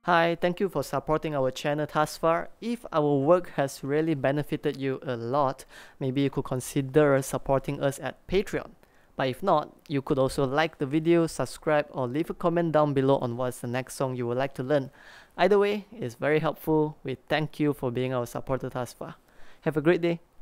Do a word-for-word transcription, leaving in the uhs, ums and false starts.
Hi, thank you for supporting our channel thus far. If our work has really benefited you a lot, maybe you could consider supporting us at Patreon. But if not, you could also like the video, subscribe, or leave a comment down below on what's the next song you would like to learn. Either way, it's very helpful. We thank you for being our supporter thus far. Have a great day.